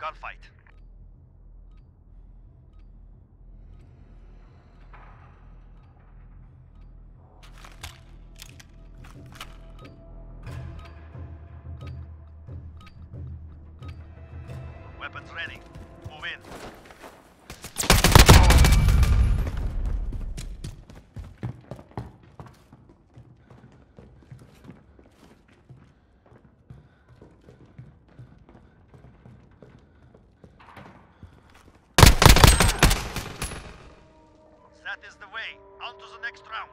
gunfight. Weapons ready. Move in. That is the way. On to the next round.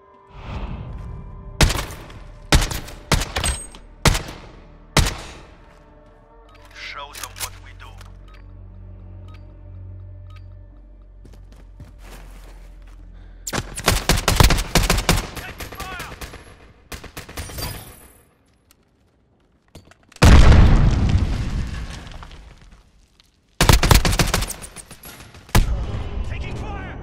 Show them what we do. Taking fire! Taking fire!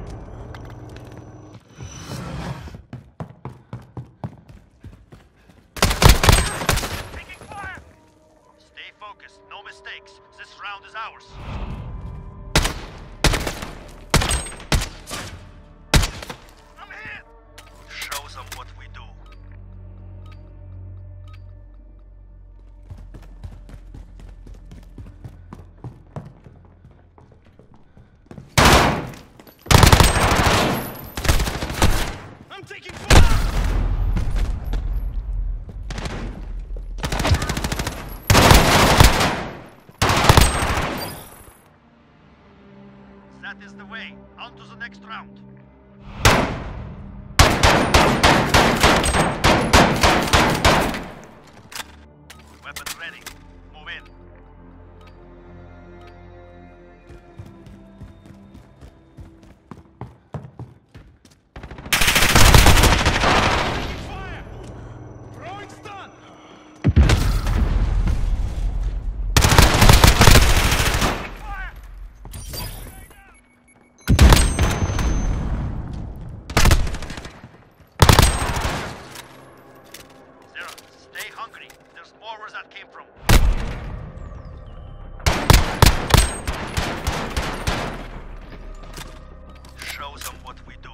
Taking fire! Stay focused, no mistakes. This round is ours. I'm hit! Show them what we do. I'm taking fire! That is the way. On to the next round. Weapons ready. Move in. Taking fire! Throwing stun! Taking fire! Zero, stay hungry. There's more where that came from. Show them what we do.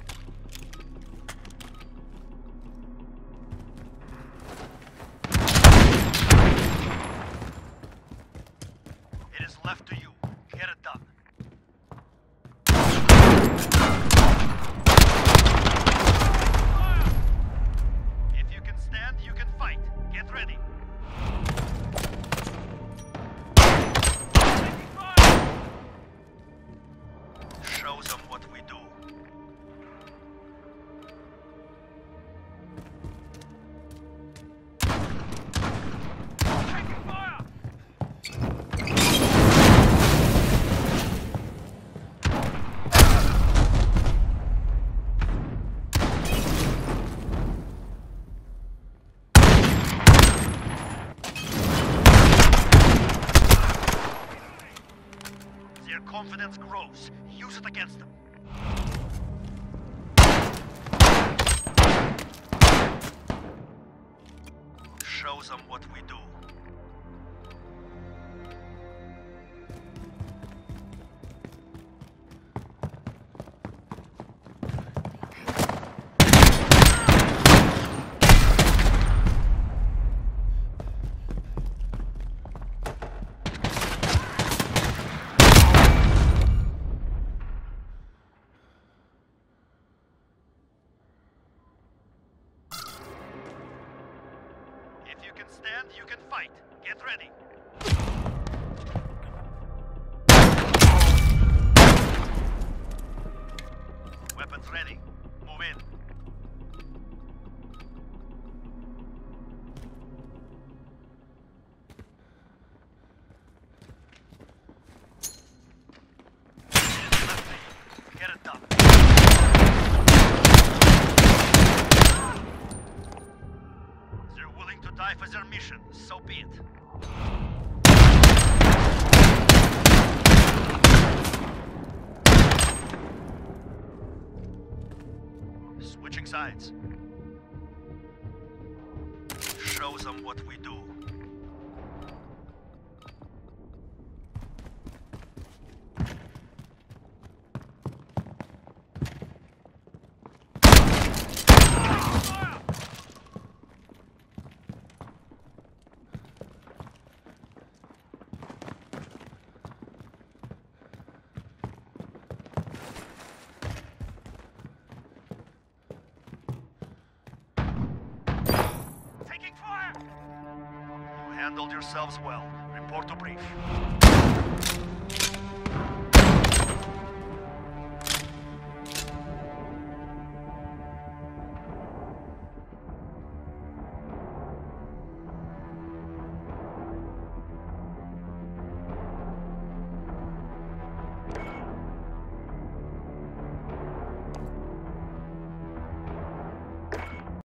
It is left to you. Get it done. If you can stand, you can fight. Get ready. Taking fire! Show them what we do. Taking fire! Their confidence grows. Use it against them. Show them what we do. If you can stand, you can fight. Get ready. Weapons ready. Move in. Get it done. They're willing to die for their mission, so be it. Switching sides. Show them what we do. handled yourselves well. Report to brief.